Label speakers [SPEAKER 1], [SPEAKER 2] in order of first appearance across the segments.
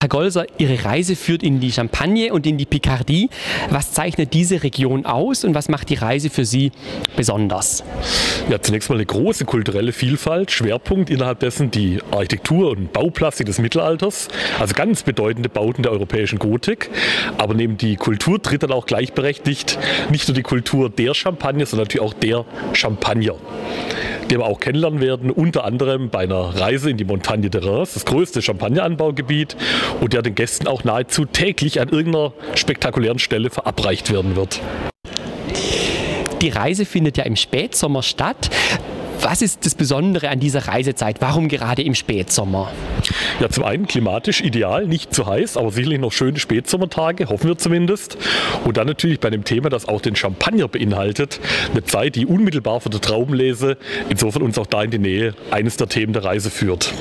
[SPEAKER 1] Herr Golser, Ihre Reise führt in die Champagne und in die Picardie. Was zeichnet diese Region aus und was macht die Reise für Sie besonders?
[SPEAKER 2] Ja, zunächst mal eine große kulturelle Vielfalt, Schwerpunkt innerhalb dessen die Architektur und Bauplastik des Mittelalters, also ganz bedeutende Bauten der europäischen Gotik. Aber neben die Kultur tritt dann auch gleichberechtigt nicht nur die Kultur der Champagner, sondern natürlich auch der Champagner, den wir auch kennenlernen werden, unter anderem bei einer Reise in die Montagne de Reims, das größte Champagneranbaugebiet, und der den Gästen auch nahezu täglich an irgendeiner spektakulären Stelle verabreicht werden wird.
[SPEAKER 1] Die Reise findet ja im Spätsommer statt. Was ist das Besondere an dieser Reisezeit? Warum gerade im Spätsommer?
[SPEAKER 2] Ja, zum einen klimatisch ideal, nicht zu heiß, aber sicherlich noch schöne Spätsommertage, hoffen wir zumindest. Und dann natürlich bei einem Thema, das auch den Champagner beinhaltet, eine Zeit, die unmittelbar vor der Traubenlese insofern uns auch da in die Nähe eines der Themen der Reise führt.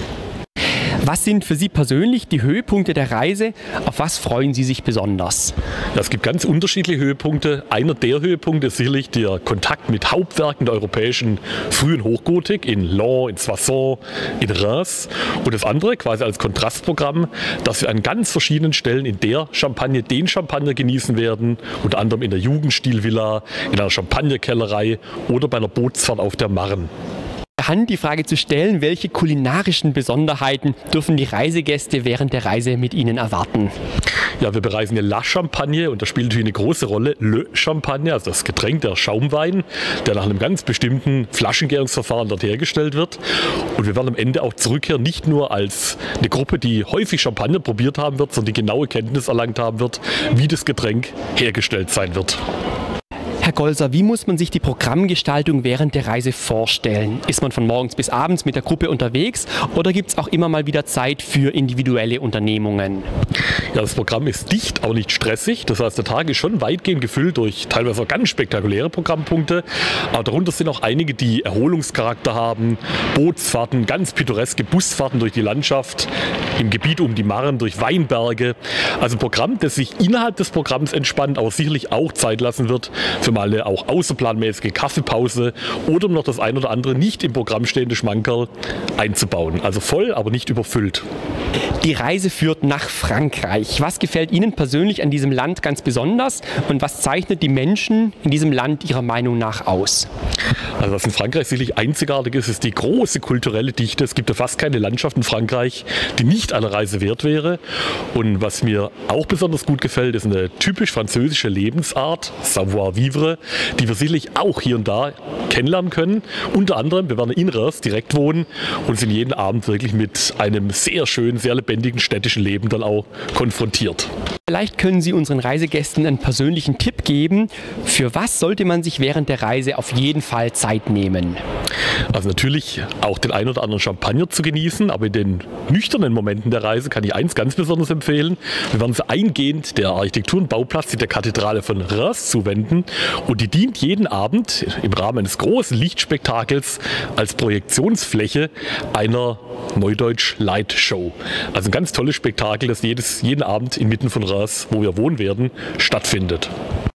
[SPEAKER 1] Was sind für Sie persönlich die Höhepunkte der Reise? Auf was freuen Sie sich besonders?
[SPEAKER 2] Ja, es gibt ganz unterschiedliche Höhepunkte. Einer der Höhepunkte ist sicherlich der Kontakt mit Hauptwerken der europäischen frühen Hochgotik in Laon, in Soissons, in Reims. Und das andere, quasi als Kontrastprogramm, dass wir an ganz verschiedenen Stellen in der Champagne den Champagner genießen werden, unter anderem in der Jugendstilvilla, in einer Champagnerkellerei oder bei einer Bootsfahrt auf der Marne.
[SPEAKER 1] Hand die Frage zu stellen, welche kulinarischen Besonderheiten dürfen die Reisegäste während der Reise mit Ihnen erwarten?
[SPEAKER 2] Ja, wir bereisen eine La Champagne und da spielt natürlich eine große Rolle Le Champagne, also das Getränk, der Schaumwein, der nach einem ganz bestimmten Flaschengärungsverfahren dort hergestellt wird. Und wir werden am Ende auch zurückkehren, nicht nur als eine Gruppe, die häufig Champagner probiert haben wird, sondern die genaue Kenntnis erlangt haben wird, wie das Getränk hergestellt sein wird.
[SPEAKER 1] Herr Golser, wie muss man sich die Programmgestaltung während der Reise vorstellen? Ist man von morgens bis abends mit der Gruppe unterwegs oder gibt es auch immer mal wieder Zeit für individuelle Unternehmungen?
[SPEAKER 2] Ja, das Programm ist dicht, aber nicht stressig. Das heißt, der Tag ist schon weitgehend gefüllt durch teilweise auch ganz spektakuläre Programmpunkte. Aber darunter sind auch einige, die Erholungscharakter haben, Bootsfahrten, ganz pittoreske Busfahrten durch die Landschaft, im Gebiet um die Marne, durch Weinberge. Also ein Programm, das sich innerhalb des Programms entspannt, aber sicherlich auch Zeit lassen wird für mal eine auch außerplanmäßige Kaffeepause oder um noch das ein oder andere nicht im Programm stehende Schmankerl einzubauen. Also voll, aber nicht überfüllt.
[SPEAKER 1] Die Reise führt nach Frankreich. Was gefällt Ihnen persönlich an diesem Land ganz besonders und was zeichnet die Menschen in diesem Land Ihrer Meinung nach aus?
[SPEAKER 2] Also was in Frankreich sicherlich einzigartig ist, ist die große kulturelle Dichte. Es gibt ja fast keine Landschaft in Frankreich, die nicht einer Reise wert wäre. Und was mir auch besonders gut gefällt, ist eine typisch französische Lebensart, Savoir-vivre, die wir sicherlich auch hier und da kennenlernen können. Unter anderem, wir werden in Reims direkt wohnen und sind jeden Abend wirklich mit einem sehr schönen, sehr lebendigen städtischen Leben dann auch konfrontiert.
[SPEAKER 1] Vielleicht können Sie unseren Reisegästen einen persönlichen Tipp geben. Für was sollte man sich während der Reise auf jeden Fall Zeit nehmen?
[SPEAKER 2] Also natürlich auch den ein oder anderen Champagner zu genießen, aber in den nüchternen Momenten der Reise kann ich eins ganz besonders empfehlen. Wir werden uns eingehend der Architektur- und Bauplastik der Kathedrale von Reims zuwenden und die dient jeden Abend im Rahmen eines großen Lichtspektakels als Projektionsfläche einer Neudeutsch Light Show. Also ein ganz tolles Spektakel, das jeden Abend inmitten von Reims, wo wir wohnen werden, stattfindet.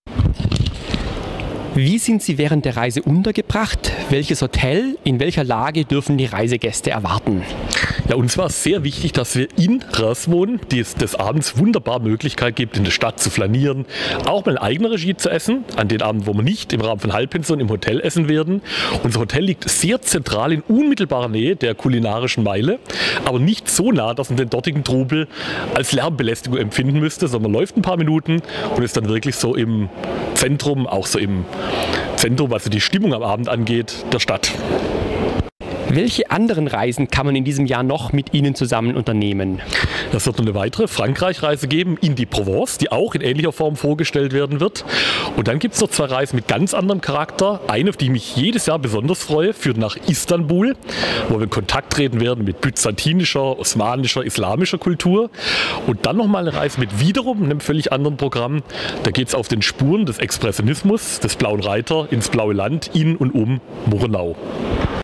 [SPEAKER 1] Wie sind Sie während der Reise untergebracht? Welches Hotel, in welcher Lage dürfen die Reisegäste erwarten?
[SPEAKER 2] Ja, uns war es sehr wichtig, dass wir in Reims wohnen, die es des Abends wunderbar Möglichkeit gibt, in der Stadt zu flanieren, auch mal in eigener Regie zu essen, an den Abend, wo wir nicht im Rahmen von Halbpension im Hotel essen werden. Unser Hotel liegt sehr zentral in unmittelbarer Nähe der kulinarischen Meile, aber nicht so nah, dass man den dortigen Trubel als Lärmbelästigung empfinden müsste, sondern man läuft ein paar Minuten und ist dann wirklich so im Zentrum, auch so im Zentrum, was die Stimmung am Abend angeht, der Stadt.
[SPEAKER 1] Welche anderen Reisen kann man in diesem Jahr noch mit Ihnen zusammen unternehmen?
[SPEAKER 2] Es wird noch eine weitere Frankreich-Reise geben in die Provence, die auch in ähnlicher Form vorgestellt werden wird. Und dann gibt es noch zwei Reisen mit ganz anderem Charakter. Eine, auf die ich mich jedes Jahr besonders freue, führt nach Istanbul, wo wir in Kontakt treten werden mit byzantinischer, osmanischer, islamischer Kultur. Und dann nochmal eine Reise mit wiederum einem völlig anderen Programm. Da geht es auf den Spuren des Expressionismus, des Blauen Reiter ins Blaue Land in und um Murnau.